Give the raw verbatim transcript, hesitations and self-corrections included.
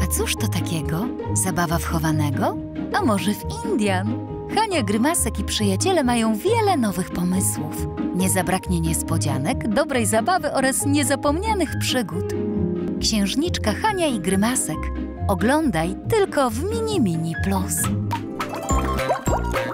cóż to takiego? Zabawa w chowanego? A może w Indian? Hania, Grymasek i przyjaciele mają wiele nowych pomysłów. Nie zabraknie niespodzianek, dobrej zabawy oraz niezapomnianych przygód. Księżniczka Hania i Grymasek. Oglądaj tylko w Mini Mini Plus.